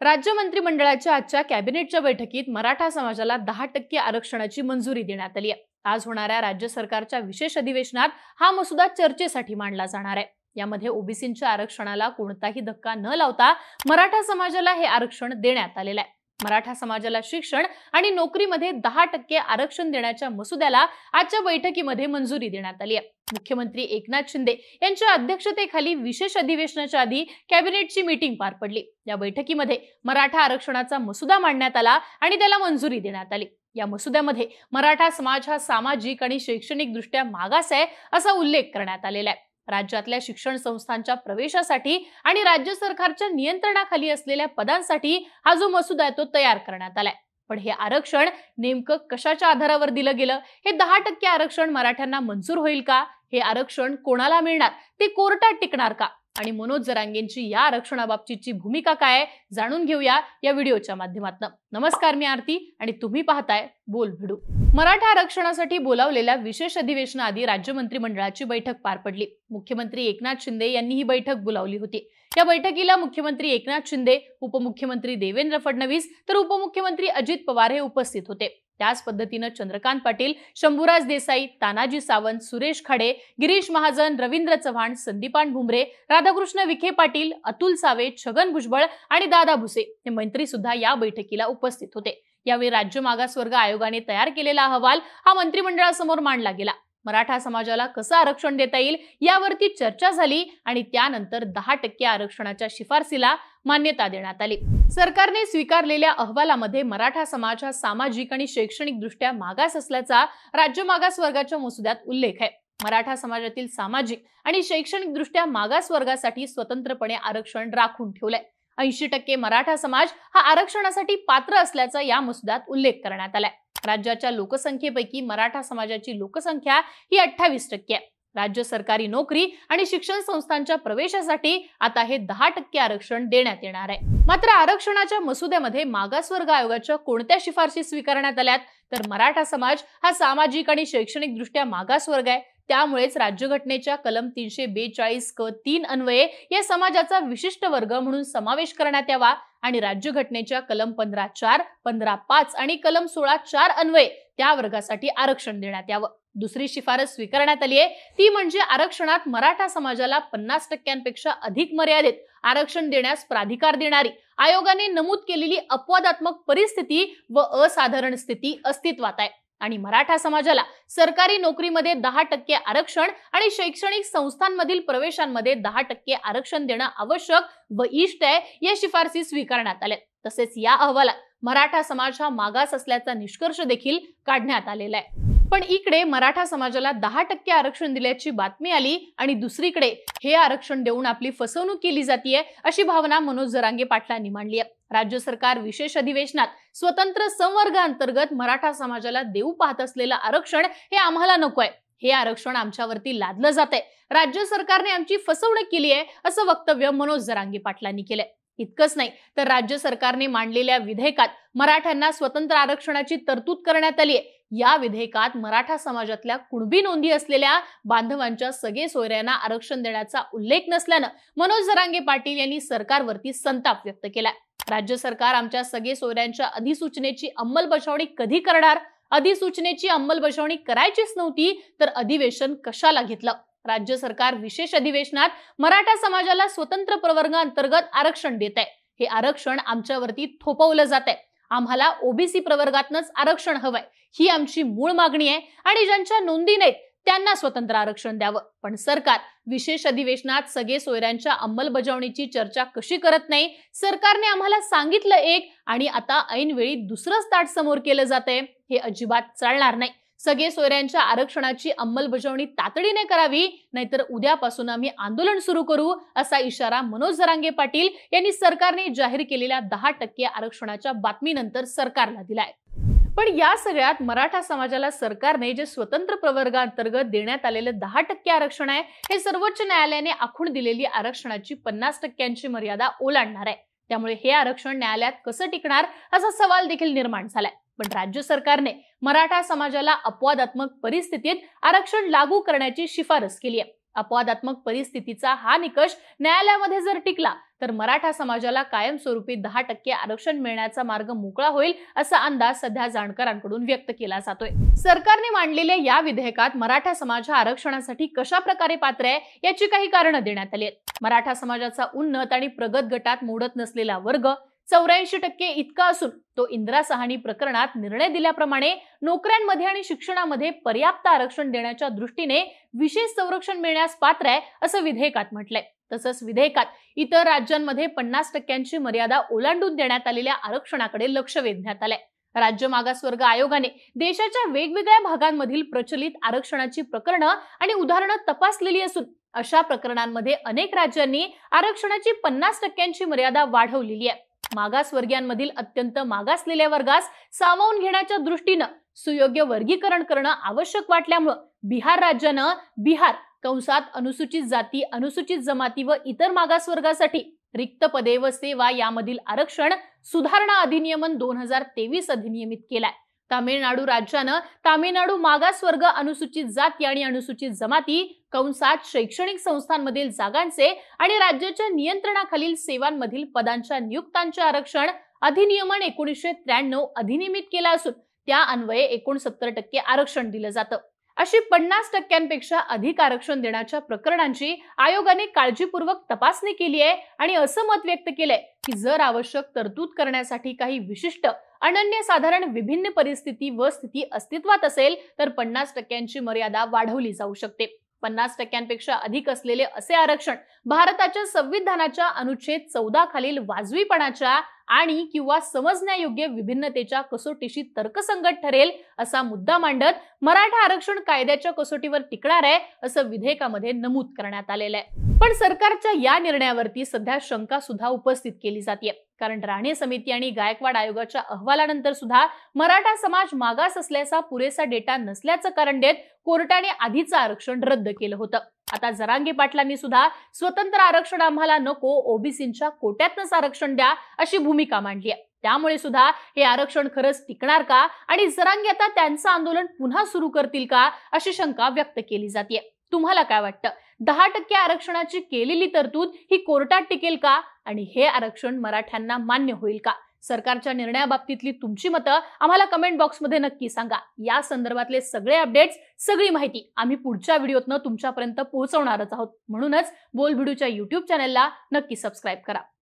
राज्य मंत्रिमंडळाच्या आजच्या कॅबिनेटच्या बैठकीत मराठा समाजाला 10% आरक्षणाची मंजुरी देण्यात आली आहे। आज होणाऱ्या राज्य सरकारच्या विशेष अधिवेशनात हा मसुदा चर्चेसाठी मांडला जाणार आहे। यामध्ये ओबीसींच्या आरक्षणाला कोणताही धक्का न लावता मराठा समाजाला हे आरक्षण देण्यात आलेलं आहे। मराठा समाजाला शिक्षण आणि नोकरीमध्ये 10% आरक्षण देण्याच्या मसुद्याला आजच्या बैठकीमध्ये मंजुरी देण्यात आली आहे। मुख्यमंत्री एकनाथ शिंदे यांच्या अध्यक्षतेखाली विशेष अधिवेशनाच्या आधी कॅबिनेटची मीटिंग पार पडली। या बैठकीमध्ये मराठा आरक्षणाचा मसुदा मांडण्यात आला आणि त्याला मंजुरी देण्यात आली। या मसुद्यामध्ये मराठा समाज हा सामाजिक आणि शैक्षणिक दृष्ट्या मागास आहे असा उल्लेख करण्यात आलेला आहे। राज्यातल्या शिक्षण संस्थांच्या प्रवेशासाठी आणि राज्य सरकारच्या नियंत्रणाखाली असलेल्या पदांसाठी हा जो मसुदा आहे तो तयार करण्यात आलाय। पण हे आरक्षण नेमकं कशाच्या आधारावर दिलं गेलं? हे 10% आरक्षण मराठ्यांना मंजूर होईल का? हे आरक्षण कोणाला मिळणार? ते कोर्टात टिकणार का? आणि मनोज जरांगेंची या आरक्षणाबाबतची भूमिका काय आहे जाणून घेऊया या व्हिडिओच्या माध्यमातून। नमस्कार, मी आरती आणि तुम्ही पाहताय बोल भिडू। मराठा आरक्षणासाठी बोलावलेल्या विशेष अधिवेशनाआधी राज्य मंत्रिमंडळाची बैठक पार पडली। मुख्यमंत्री एकनाथ शिंदे यांनी ही बैठक बोलावली होती। या बैठकीला मुख्यमंत्री एकनाथ शिंदे, उपमुख्यमंत्री देवेंद्र फडणवीस तर उपमुख्यमंत्री अजित पवार हे उपस्थित होते। त्याच पद्धतीने चंद्रकांत पाटील, शंभूराज देसाई, तानाजी सावंत, सुरेश खाडे, गिरीश महाजन, रवींद्र चव्हाण, संदीपान भुमरे, राधाकृष्ण विखे पाटील, अतुल सावे, छगन भुजबळ आणि दादा भुसे हे मंत्री सुद्धा या बैठकीला उपस्थित होते। यावेळी राज्य मागासवर्ग आयोगाने तयार केलेला अहवाल हा मंत्रिमंडळासमोर मांडला गेला। मराठा समाजाला कसं आरक्षण देता येईल यावरती चर्चा झाली आणि त्यानंतर 10% आरक्षणाच्या शिफारसीला मान्यता देण्यात आली। सरकारने स्वीकारलेल्या अहवालामध्ये मराठा समाज हा सामाजिक आणि शैक्षणिक दृष्ट्या मागास असल्याचा राज्य मागासवर्गाच्या मसुद्यात उल्लेख आहे। मराठा समाजातील सामाजिक आणि शैक्षणिक दृष्ट्या मागास वर्गासाठी स्वतंत्रपणे आरक्षण राखून ठेवलंय। 80% मराठा समाज हा आरक्षणासाठी पात्र असल्याचा या मसुद्यात उल्लेख करण्यात आलाय। राज्याच्या लोकसंख्येपैकी मराठा समाजाची लोकसंख्या ही 28% आहे। राज्य सरकारी नोकरी आणि शिक्षण संस्थांच्या प्रवेशासाठी आता हे 10% आरक्षण देण्यात येणार आहे। मात्र आरक्षणाच्या मसुद्यामध्ये मागासवर्ग आयोगाच्या कोणत्या शिफारशी स्वीकारण्यात आल्यात? तर मराठा समाज हा सामाजिक आणि शैक्षणिक दृष्ट्या मागास वर्ग आहे। त्यामुळेच राज्यघटनेच्या कलम 342 क 3 अन्वये या समाजाचा विशिष्ट वर्ग म्हणून समावेश करण्यात यावा आणि राज्यघटनेच्या कलम 15.4, 15.5 आणि कलम 16.4 अन्वये त्या वर्गासाठी आरक्षण देण्यात यावं। दुसरी शिफारस स्वीकारण्यात आली आहे ती म्हणजे आरक्षणात मराठा समाजाला 50% अधिक मर्यादेत आरक्षण देण्यास प्राधिकार देणारी आयोगाने नमूद केलेली अपवादात्मक परिस्थिती व असाधारण स्थिती अस्तित्वात आहे आणि मराठा समाजाला सरकारी नोकरीमध्ये 10% आरक्षण आणि शैक्षणिक संस्थांमधील प्रवेशांमध्ये 10% आरक्षण देणं आवश्यक व इष्ट आहे या शिफारसी स्वीकारण्यात आल्या। तसेच या अहवालात मराठा समाज हा मागास असल्याचा निष्कर्ष देखील काढण्यात आलेला आहे। पण इकडे मराठा समाजाला 10% आरक्षण दिल्याची बातमी आली आणि दुसरीकडे हे आरक्षण देऊन आपली फसवणूक केली जातीये अशी भावना मनोज जरांगे पाटलांनी मांडली आहे। राज्य सरकार विशेष अधिवेशनात स्वतंत्र संवर्ग अंतर्गत मराठा समाजाला देऊ पाहत असलेलं आरक्षण हे आम्हाला नकोय, हे आरक्षण आमच्यावरती लादलं जातंय, राज्य सरकारने आमची फसवणूक केली आहे असं वक्तव्य मनोज जरांगे पाटलांनी केलंय। इतकंच नाही तर राज्य सरकारने मांडलेल्या विधेयकात मराठ्यांना स्वतंत्र आरक्षणाची तरतूद करण्यात आली आहे। या विधेयकात मराठा समाजातल्या कुणबी नोंदी असलेल्या बांधवांच्या सगळे सोयऱ्यांना आरक्षण देण्याचा उल्लेख नसल्यानं मनोज जरांगे पाटील यांनी सरकारवरती संताप व्यक्त केलाय। राज्य सरकार आमच्या सगळे सोयऱ्यांच्या अधिसूचनेची अंमलबजावणी कधी करणार? अधिसूचनेची अंमलबजावणी करायचीच नव्हती तर अधिवेशन कशाला घेतलं? राज्य सरकार विशेष अधिवेशनात मराठा समाजाला स्वतंत्र प्रवर्ग अंतर्गत आरक्षण देत आहे। हे आरक्षण आमच्यावरती थोपवलं जात आहे। आम्हाला ओबीसी प्रवर्गातनच आरक्षण हवंय ही आमची मूळ मागणी आहे आणि ज्यांच्या नोंदी नाहीत त्यांना स्वतंत्र आरक्षण द्यावं। पण सरकार विशेष अधिवेशनात सगळे सोयऱ्यांच्या अंमलबजावणीची चर्चा कशी करत नाही? सरकारने आम्हाला सांगितलं एक आणि आता ऐनवेळी दुसरंच ताट समोर केलं जातंय, हे अजिबात चालणार नाही। सगळे सोयऱ्यांच्या आरक्षणाची अंमलबजावणी तातडीने करावी, नाहीतर उद्यापासून आम्ही आंदोलन सुरू करू असा इशारा मनोज जरांगे पाटील यांनी सरकारने जाहीर केलेल्या 10% आरक्षणाच्या बातमीनंतर सरकारला दिलाय। पण या सगळ्यात मराठा समाजाला सरकारने जे स्वतंत्र प्रवर्गाअंतर्गत देण्यात आलेलं 10% आरक्षण आहे हे सर्वोच्च न्यायालयाने आखून दिलेली आरक्षणाची 50% मर्यादा ओलांडणार आहे। त्यामुळे हे आरक्षण न्यायालयात कसं टिकणार असा सवाल देखील निर्माण झालाय। पण राज्य सरकारने मराठा समाजाला अपवादात्मक परिस्थितीत आरक्षण लागू करण्याची शिफारस केली आहे। अपवादात्मक परिस्थितीचा हा निकष न्यायालयामध्ये जर टिकला तर मराठा समाजाला कायमस्वरूपी 10% आरक्षण मिळण्याचा मार्ग मोकळा होईल असा अंदाज सध्या जाणकारांकडून व्यक्त केला जातोय। सरकारने मांडलेल्या या विधेयकात मराठा समाज हा आरक्षणासाठी कशा प्रकारे पात्र आहे याची काही कारणं देण्यात आली आहेत। मराठा समाजाचा उन्नत आणि प्रगत गटात मोडत नसलेला वर्ग 84% इतका असून तो इंदिरा साहनी प्रकरणात निर्णय दिल्याप्रमाणे नोकऱ्यांमध्ये आणि शिक्षणामध्ये पर्याप्त आरक्षण देण्याच्या दृष्टीने विशेष संरक्षण मिळण्यास पात्र आहे असं विधेयकात म्हटलंय। तसंच विधेयकात इतर राज्यांमध्ये 50% मर्यादा ओलांडून देण्यात आलेल्या आरक्षणाकडे लक्ष वेधण्यात आलंय। राज्य मागासवर्ग आयोगाने देशाच्या वेगवेगळ्या भागांमधील प्रचलित आरक्षणाची प्रकरणं आणि उदाहरणं तपासलेली असून अशा प्रकरणांमध्ये अनेक राज्यांनी आरक्षणाची 50% मर्यादा वाढवलेली आहे। मागासवर्गीयांमधील अत्यंत मागासलेल्या वर्गास सामावून घेण्याच्या दृष्टीनं सुयोग्य वर्गीकरण करणं आवश्यक वाटल्यामुळे बिहार राज्यानं बिहार कंसात अनुसूचित जाती, अनुसूचित जमाती व इतर मागासवर्गासाठी रिक्त पदे व सेवा यामधील आरक्षण सुधारणा अधिनियमन 2023 अधिनियमित केलाय। तामिळनाडू राज्यानं तामिळनाडू मागासवर्ग, अनुसूचित जाती आणि अनुसूचित जमाती कंसात शैक्षणिक संस्थांमधील जागांचे आणि राज्याच्या नियंत्रणाखालील सेवांमधील पदांच्या नियुक्त्यांचे आरक्षण अधिनियमन 1993 अधिनियमित केला असून त्या अन्वये 69% आरक्षण दिलं जातं। अशी 50%पेक्षा अधिक आरक्षण देण्याच्या प्रकरणांची आयोगाने काळजीपूर्वक तपासणी केली आहे आणि असं मत व्यक्त केलंय की जर आवश्यक तरतूद करण्यासाठी काही विशिष्ट अनन्यसाधारण विभिन्न परिस्थिती व स्थिती अस्तित्वात असेल तर 50% मर्यादा वाढवली जाऊ शकते। 50%पेक्षा अधिक असलेले असे आरक्षण भारताच्या संविधानाच्या अनुच्छेद 14 खालील वाजवीपणाच्या आणि किंवा समजण्यायोग्य विभिन्नतेच्या कसोटीशी तर्कसंगत ठरेल असा मुद्दा मांडत मराठा आरक्षण कायद्याच्या कसोटीवर टिकणार आहे असं विधेयकामध्ये नमूद करण्यात आलेलं आहे। पण सरकारच्या या निर्णयावरती सध्या शंका सुद्धा उपस्थित केली जाते, कारण राणे समिती आणि गायकवाड आयोगाच्या अहवालानंतर सुद्धा मराठा समाज मागास असल्याचा पुरेसा डेटा नसल्याचं कारण देत कोर्टाने आधीचं आरक्षण रद्द केलं होतं। आता जरांगे पाटलांनी सुद्धा स्वतंत्र आरक्षण आम्हाला नको, ओबीसींच्या कोट्यातनंच आरक्षण द्या अशी भूमिका मांडली आहे। त्यामुळे सुद्धा हे आरक्षण खरंच टिकणार का आणि जरांगे आता त्यांचं आंदोलन पुन्हा सुरू करतील का अशी शंका व्यक्त केली जाते। तुम्हाला काय वाटतं? 10% आरक्षणाची केलेली तरतूद ही कोर्टात टिकेल का आणि हे आरक्षण मराठ्यांना मान्य होईल का? सरकारच्या निर्णयाबाबतीतली तुमची मतं आम्हाला कमेंट बॉक्समध्ये नक्की सांगा। या संदर्भातले सगळे अपडेट्स, सगळी माहिती आम्ही पुढच्या व्हिडिओतनं तुमच्यापर्यंत पोहोचवणारच आहोत। म्हणूनच बोलबिडूच्या YouTube चॅनलला नक्की सबस्क्राईब करा।